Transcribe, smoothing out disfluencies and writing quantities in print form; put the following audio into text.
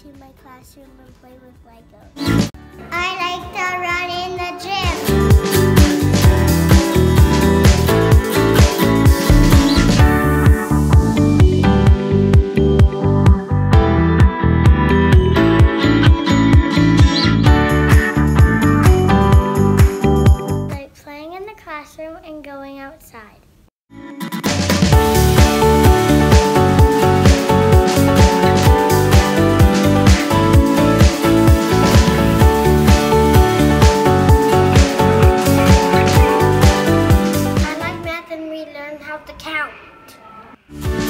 to my classroom and play with Legos. I like to run in the gym. I like playing in the classroom and going outside. I like math and we learned how to count.